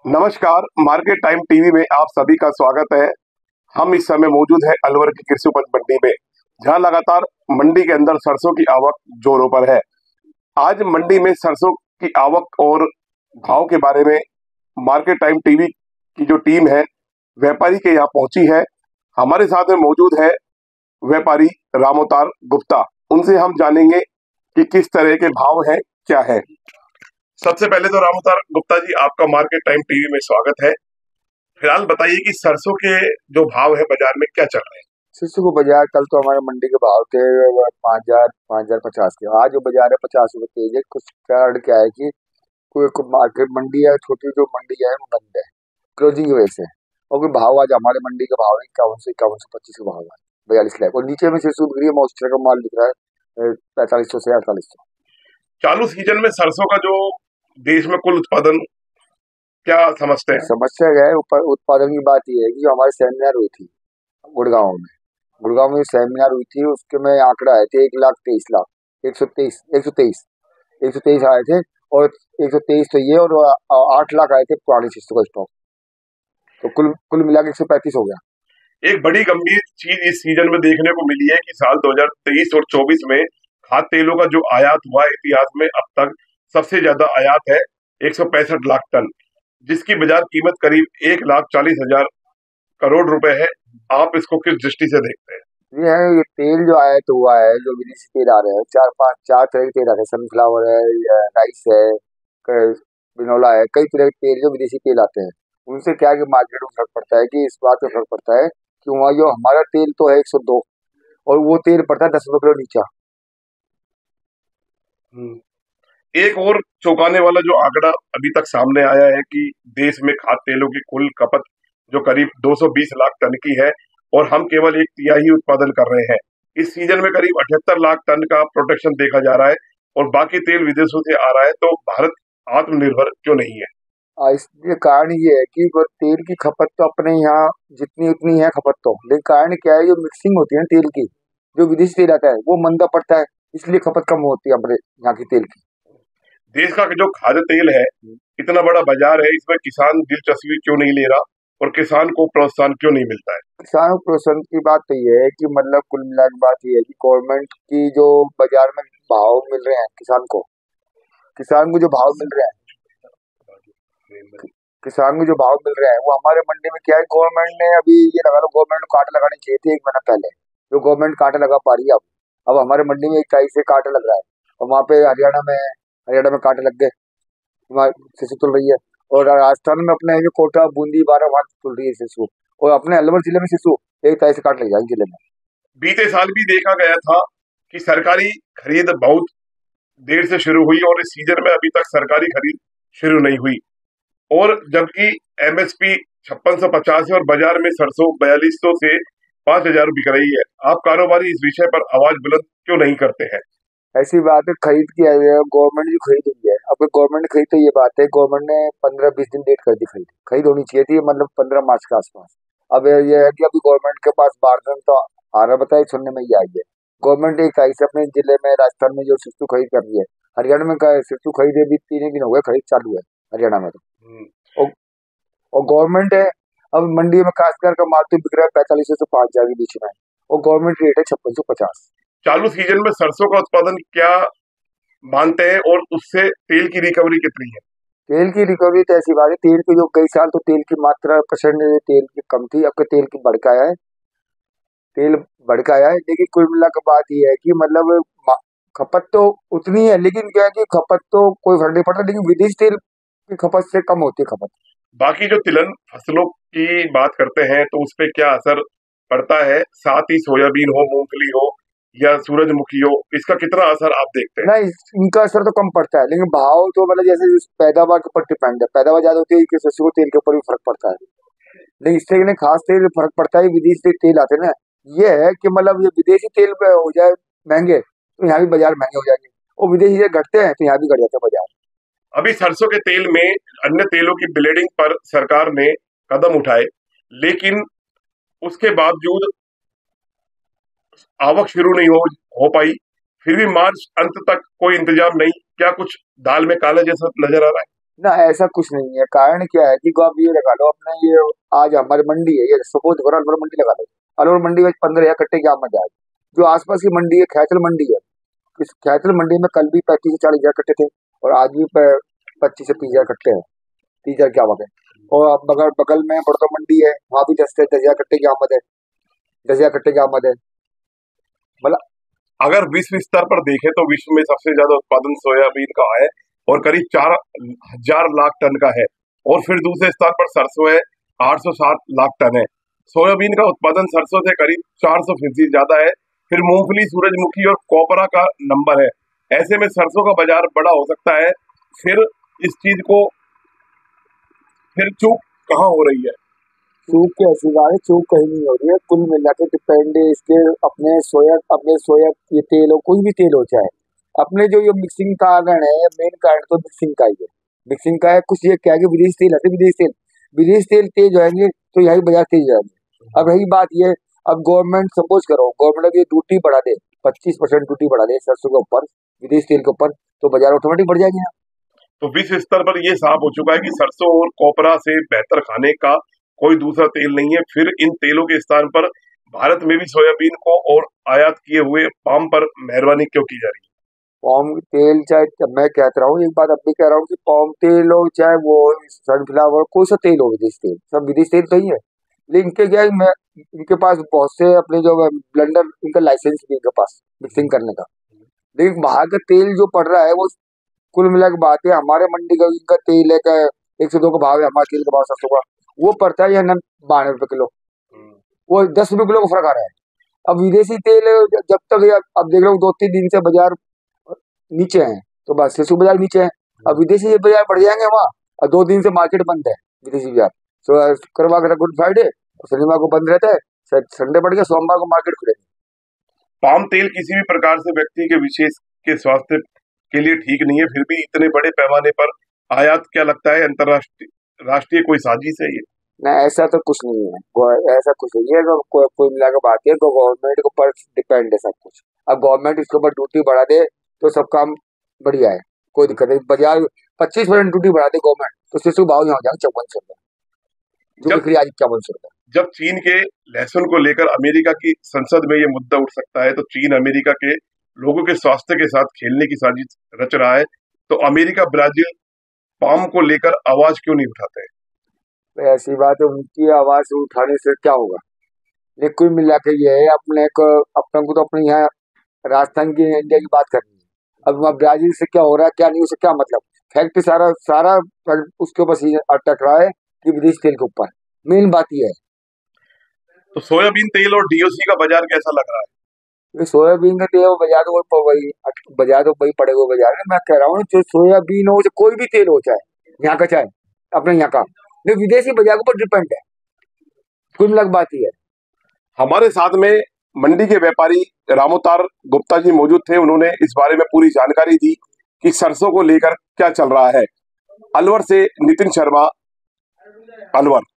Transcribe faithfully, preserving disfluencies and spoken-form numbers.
नमस्कार, market time TV में आप सभी का स्वागत है। हम इस समय मौजूद है अलवर की कृषि उपज मंडी में, जहां लगातार मंडी के अंदर सरसों की आवक जोरों पर है। आज मंडी में सरसों की आवक और भाव के बारे में मार्केट टाइम टीवी की जो टीम है व्यापारी के यहाँ पहुंची है। हमारे साथ में मौजूद है व्यापारी रामोतार गुप्ता। उनसे हम जानेंगे कि किस तरह के भाव है, क्या है। सबसे पहले तो रामोतार गुप्ता जी, आपका मार्केट टाइम टीवी में स्वागत है। फिलहाल बताइए कि सरसों के जो भाव है बाजार में क्या चल रहे हैं। सरसों को बाजार कल तो हमारे मंडी के भाव थे पाँच हजार पाँच हजार पचास के। आज जो बाजार है पचास रुपए तेज है। कुछ कारण क्या है कि कोई मार्केट मंडी है, छोटी जो मंडी है वो बंद है क्लोजिंग की वजह से। और कोई भाव आज हमारे मंडी का भाव है इक्यावन से इक्यावन सौ पच्चीस का भाव है, बयालीस लाख। और नीचे में सरसों बिक्री है, मॉइस्चर का माल दिख रहा है पैंतालीस सौ से अड़तालीस सौ। चालू सीजन में सरसों का जो देश में कुल उत्पादन क्या समझते हैं? समस्या है उत्पादन की बात यह है कि जो हमारे सेमिनार हुई थी गुड़गांव में गुड़गांव में सेमिनार हुई थी, उसके में आंकड़ा आए थे एक लाख तेईस लाख एक सौ तेईस एक सौ तेईस एक सौ तेईस आए थे। और एक सौ तेईस तो ये और आठ लाख आए थे पुरानी किस्तों का स्टॉक। तो कुल कुल मिला के एक सौ पैंतीस हो गया। एक बड़ी गंभीर चीज इस सीजन में देखने को मिली है कि साल दो हजार तेईस और चौबीस में खाद्य तेलों का जो आयात हुआ इतिहास में अब तक सबसे ज्यादा आयात है एक सौ पैंसठ लाख टन, जिसकी बाजार कीमत करीब एक लाख चालीस हजार करोड़ रुपए है। आप इसको किस दृष्टि से देखते हैं? ये है ये तेल जो आयात हुआ है, जो विदेशी तेल आ रहे हैं, चार पांच चार तरह के तेल आ रहे हैं। सनफ्लावर है, राइस है, बिनोला है, कई तरह के तेल जो विदेशी तेल आते हैं। उनसे क्या है कि मार्केट में फर्क पड़ता है कि इस बात में फर्क पड़ता है कि वहाँ जो हमारा तेल तो है एक सौ दो और वो तेल पड़ता है दस रुपए किलो नीचा। एक और चौंकाने वाला जो आंकड़ा अभी तक सामने आया है कि देश में खाद्य तेलों की कुल खपत जो करीब दो सौ बीस लाख टन की है और हम केवल एक तिहाई उत्पादन कर रहे हैं। इस सीजन में करीब अठहत्तर लाख टन का प्रोडक्शन देखा जा रहा है और बाकी तेल विदेशों से आ रहा है। तो भारत आत्मनिर्भर क्यों नहीं है? इसलिए कारण ये है कि वो तेल की खपत तो अपने यहाँ जितनी उतनी है खपत तो, लेकिन कारण क्या है, जो मिक्सिंग होती है ना तेल की, जो विदेशी तेल आता है वो मंदा पड़ता है, इसलिए खपत कम होती है अपने यहाँ की तेल की। देश का जो खाद्य तेल है, इतना बड़ा बाजार है, इसमें किसान दिलचस्पी क्यों नहीं ले रहा और किसान को प्रोत्साहन क्यों नहीं मिलता है? किसानों को प्रोत्साहन की बात तो ये है कि मतलब कुल मिला के बात ये है कि गवर्नमेंट की जो बाजार में भाव मिल रहे हैं किसान को किसान को जो भाव मिल रहे हैं किसान को जो भाव मिल रहे हैं वो हमारे मंडी में क्या है, गवर्नमेंट ने अभी ये लगा लो, गवर्नमेंट को कांटे लगाने चाहिए थे एक महीना पहले, जो गवर्नमेंट कांटे लगा पा रही है अब अब हमारे मंडी में इक्कीस से कांटे लग रहा है। और वहाँ पे हरियाणा में हरियाणा में कांटे लग गए, वहाँ सिसु तुल रही है। और राजस्थान में अपने जो कोटा बूंदी बारह वहां तुल रही है सिसु। और अपने अलवर जिले में सिसु एक तारीख से काट लग जाएंगे जिले में। बीते साल भी देखा गया था कि सरकारी खरीद बहुत देर से शुरू हुई और इस सीजन में अभी तक सरकारी खरीद शुरू नहीं हुई, और जबकि एमएसपी छप्पन सौ पचास है और बाजार में सरसों बयालीस सौ से पांच हजार बिक रही है। आप कारोबारी इस विषय पर आवाज बुलंद क्यों नहीं करते हैं? ऐसी बात है, खरीद की गवर्नमेंट जो खरीद हुई है, अब गवर्नमेंट खरीद तो ये बात है, गवर्नमेंट ने पंद्रह बीस दिन लेट कर दी खरीद खरीद होनी चाहिए थी, मतलब पंद्रह मार्च के आसपास। अब ये है कि अभी गवर्नमेंट के पास बारदान तो आ रहा, बताए सुनने में ये आई है। गवर्नमेंट एक तारीख से अपने जिले में राजस्थान में जो सिस्टू खरीद कर रही है, हरियाणा में सिस्टू खरीदे भी तीन दिन हो गए, खरीद चालू है हरियाणा में तो। और गवर्नमेंट है, अब मंडी में काश्तकार का माल तो बिक रहा है पैंतालीस सौ से पांच हजार के बीच में, और गवर्नमेंट रेट है छप्पन सौ पचास। चालू सीजन में सरसों का उत्पादन क्या मानते हैं और उससे तेल की रिकवरी कितनी है? तेल की रिकवरी तो ऐसी बात है, तेल की जो कई साल तो तेल की मात्रा परसेंट तेल की कम थी, अब तेल की बढ़ के आया है तेल बढ़ के आया है। लेकिन कुल मिला कर बात यह है कि मतलब खपत तो उतनी है, लेकिन क्या है कि खपत तो कोई फर्क नहीं पड़ता, लेकिन विदेशी तेल की खपत से कम होती है खपत। बाकी जो तिलहन फसलों की बात करते हैं तो उस पर क्या असर पड़ता है? साथ ही सोयाबीन हो, मूंगफली हो या सूरजमुखी हो, इसका कितना असर आप देखते हैं? नहीं, इनका असर तो कम पड़ता है, लेकिन भाव तो मतलब जैसे पैदावार के ऊपर डिपेंड है, पैदावार ज्यादा होती है सरसों तेल के ऊपर भी फर्क पड़ता है। लेकिन इससे खास तेल फर्क पड़ता है, विदेशी तेल आते हैं ना, ये है कि मतलब ये विदेशी तेल हो जाए महंगे तो यहाँ भी बाजार महंगे हो जाएंगे, और विदेशी तेल घटते हैं तो यहाँ भी घट जाते हैं बाजार। अभी सरसों के तेल में अन्य तेलों की ब्लेडिंग पर सरकार ने कदम उठाए, लेकिन उसके बावजूद आवक शुरू नहीं हो हो पाई। फिर भी मार्च अंत तक कोई इंतजाम नहीं। क्या कुछ दाल में काला जैसा नजर आ रहा है? ना ऐसा कुछ नहीं है। कारण क्या है कि आप ये लगा लो अपना, ये आज हमारी मंडी है, ये सपोज करो अलवर मंडी लगा लो। अलवर मंडी में पंद्रह हजार कट्टे की आमद है आज। जो आसपास की मंडी है खैचल मंडी है, इस खैचल मंडी में कल भी पैंतीस से चालीस हजार कट्टे थे और आज भी पच्चीस से तीस हजार कट्टे हैं। तीस हजार की आवक है। और अब बगल बगल में बड़ौदा मंडी है, वहां भी दस से दस हजार कट्टे की आमद है। दस हजार कट्टे की आमद है। मतलब अगर विश्व स्तर पर देखें तो विश्व में सबसे ज्यादा उत्पादन सोयाबीन का है और करीब चार हजार लाख टन का है। और फिर दूसरे स्तर पर सरसों है, आठ सौ सात लाख टन है। सोयाबीन का उत्पादन सरसों से करीब चार सौ फीसदी ज्यादा है। फिर मूंगफली, सूरजमुखी और कॉपरा का नंबर है। ऐसे में सरसों का बाजार बड़ा हो सकता है। फिर इस चीज को फिर चूक कहाँ हो रही है? चूक की ऐसी बात है, चूक कहीं नहीं हो रही है। कुल मिला के डिपेंड है इसके अपने सोया अपने सोया ये तेल हो, कोई भी तेल हो चाहे अपने जो ये मिक्सिंग कारण है, मेन कारण तो मिक्सिंग का ही है। मिक्सिंग का है कुछ, ये क्या है कि विदेश तेल आते, विदेश तेल विदेश तेल तेज होंगे तो यही बाजार तेज जाएंगे। अब रही बात ये, अब गवर्नमेंट सपोज करो गवर्नमेंट अब ये ड्यूटी बढ़ा दे, पच्चीस परसेंट ड्यूटी बढ़ा दे सरसों के ऊपर, विदेश तेल के ऊपर, तो बाजार ऑटोमेटिक बढ़ जाएंगे। तो विश्व स्तर पर यह साफ हो चुका है कि सरसों और कॉपरा से बेहतर खाने का कोई दूसरा तेल नहीं है। फिर इन तेलों के स्थान पर भारत में भी सोयाबीन को और आयात किए हुए पाम पर मेहरबानी क्यों की जा रही है? पाम तेल चाहे मैं कहता रहा हूँ, एक बात अब भी कह रहा हूँ कि पाम तेल हो चाहे वो सनफ्लावर, कोई सा तेल हो, विदेश तेल, सब विदेश तेल तो ही है। लेकिन इनके क्या है, मैं इनके पास बहुत से अपने जो ब्लेंडर, इनका लाइसेंस भी इनके पास मिक्सिंग करने का। लेकिन बाहर का तेल जो पड़ रहा है वो कुल मिला के बात है, हमारे मंडी का इनका तेल है का एक सौ दो का भाव है, हमारे तेल का भाव सरसों का वो पड़ता है यहाँ बानवे रुपए किलो, वो दस रुपए किलो का फर्क आ रहा है। अब विदेशी तेल जब तक ये- अब देख रहा हूँ दो तीन दिन से बाजार नीचे है, तो बस सरसों बाजार नीचे है। अब विदेशी बाजार बढ़ जाएंगे वहाँ, और दो दिन से मार्केट बंद है विदेशी बाजार। तो शुक्रवार का गुड फ्राइडे, शनिवार को बंद रहता है, संडे बढ़ गया, सोमवार को मार्केट खुलेगी। पाम तेल किसी भी प्रकार से व्यक्ति के विशेष के स्वास्थ्य के लिए ठीक नहीं है, फिर भी इतने बड़े पैमाने पर आयात क्या लगता है अंतरराष्ट्रीय राष्ट्रीय कोई साजिश है ये? ना ऐसा तो कुछ नहीं है, गो- ऐसा कुछ नहीं है। को, को, कोई मिला के बात है, गवर्नमेंट के ऊपर डिपेंड है सब कुछ। अब गवर्नमेंट इसके ऊपर ड्यूटी बढ़ा दे तो सब काम बढ़िया है, कोई दिक्कत नहीं। बाजार पच्चीस परसेंट ड्यूटी बढ़ा दे गवर्नमेंट तो शिशु भाव यहाँ हो जाएगा चौवन सौ रुपए, जो जब बिक रही है आज इक्यावन सौ रुपए। जब चीन के लहसुन को लेकर अमेरिका की संसद में ये मुद्दा उठ सकता है, तो चीन अमेरिका के लोगों के स्वास्थ्य के साथ खेलने की साजिश रच रहा है। तो अमेरिका, ब्राजील पाम को लेकर आवाज क्यों नहीं उठाते? तो ऐसी बात है, उनकी आवाज उठाने से क्या होगा? लेकिन कुल मिला के ये है, अपने को अपने को तो अपने यहाँ राजस्थान की इंडिया की बात करनी है। अब वहाँ ब्राजील से क्या हो रहा है क्या नहीं, उससे क्या मतलब। फैक्ट सारा सारा उसके ऊपर अटक रहा है कि विदेश तेल के ऊपर, मेन बात ये है। तो सोयाबीन तेल और डीओसी का बाजार कैसा लग रहा है? ये सोयाबीन का तेल बाजार तो वही वही बाजार तो वही पड़ेगा बाजार में। मैं कह रहा हूँ जो सोयाबीन हो, जो कोई भी तेल हो, चाहे यहाँ का चाहे अपने यहाँ का, लेकिन विदेशी बाजार के ऊपर डिपेंड है। कुल मिला के बात ये है। हमारे साथ में मंडी के व्यापारी रामोतार गुप्ता जी मौजूद थे। उन्होंने इस बारे में पूरी जानकारी दी कि सरसों को लेकर क्या चल रहा है। अलवर से नितिन शर्मा, अलवर।